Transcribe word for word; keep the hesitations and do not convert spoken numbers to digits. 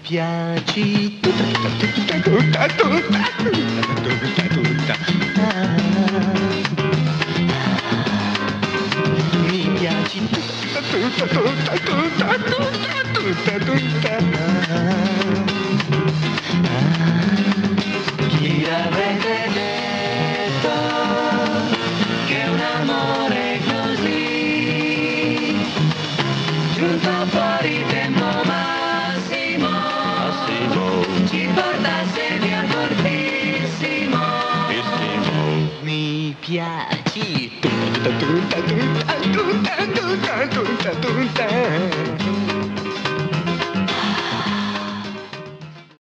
piaci tutta, tutta, tutta, tutta, tutta, tutta, tutta. Mi piaci tutta, tutta, tutta, tutta, tutta, tutta, tutta. Chi l'avrebbe detto che un amore così giunto fuori tempo massimo, massimo ci portasse via fortissimo. Fortissimo. Mi piaci tutta, tutta, tutta, tutta, tutta, tutta, tutta, tutta.